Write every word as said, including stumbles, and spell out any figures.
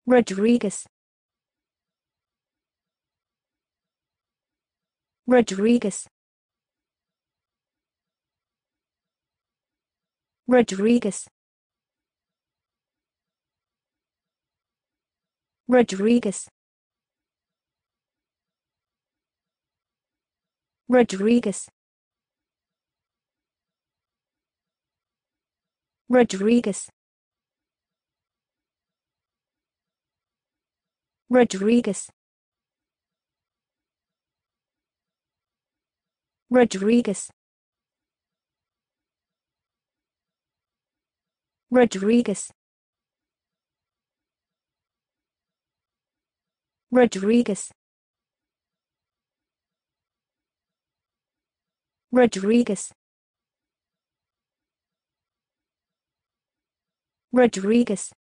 Rodrigues, Rodrigues, Rodrigues, Rodrigues, Rodrigues, Rodrigues, Rodrigues, Rodrigues, Rodrigues, Rodrigues, Rodrigues, Rodrigues,